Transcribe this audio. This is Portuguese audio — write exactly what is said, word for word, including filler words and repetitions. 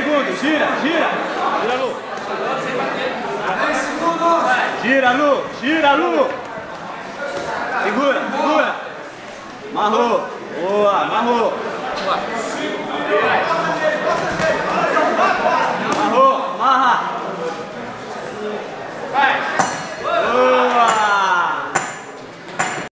segundos, gira, gira. Gira, Lu. dez segundos. Gira, Lu, gira, Lu. Segura, segura. Amarrou. Boa, amarrou.